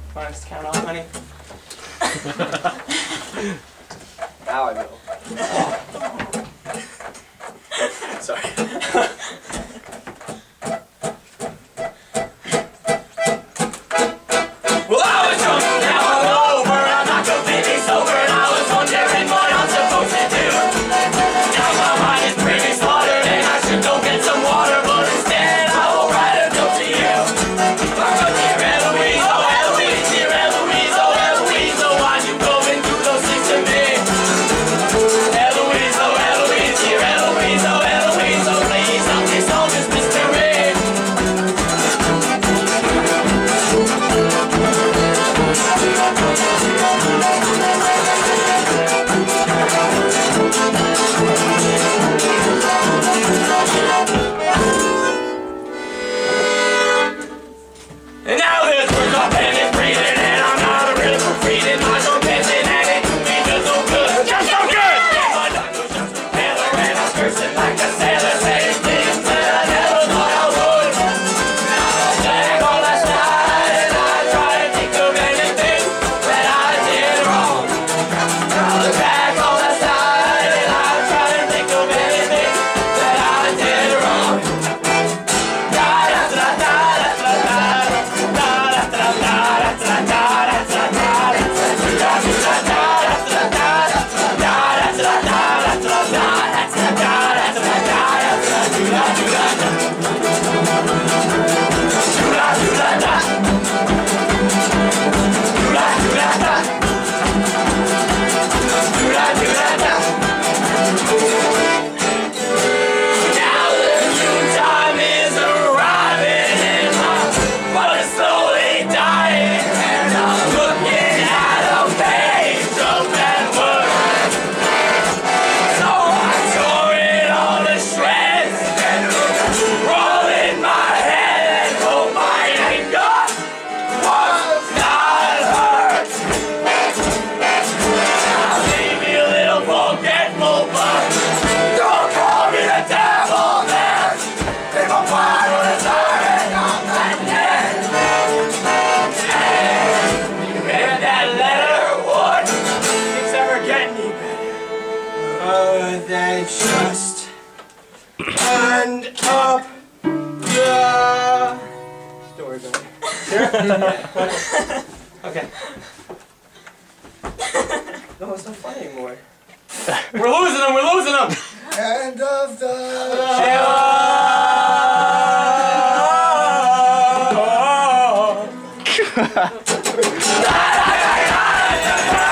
Want us to count off, honey? Now I know. Sorry. Well, I was drunk, now I'm over. I'm not completely sober, and I was wondering what I'm supposed to do. Now my mind is pretty slaughtered, and I should go get some water, but instead I will write a note to you. Dear Eloise, oh Eloise, dear Eloise, oh Eloise, oh why'd you go and do those things to me? Eloise, oh Eloise, dear Eloise, oh Eloise, oh please help me solve this mystery. And now this words my pen is breathing, and I'm not a real for breathing. My own pension and it do me just so good. Just so good! And my tongue goes just too paler, and I'm cursing like a sailor, saying things that I never thought I would. Back on last night, and I try to think of anything that I did wrong. Look back on last night, and I try to think of anything that I did wrong. Then just end up the story better. Sure? Okay. No, it's not funny anymore. We're losing them, we're losing them! End of the show!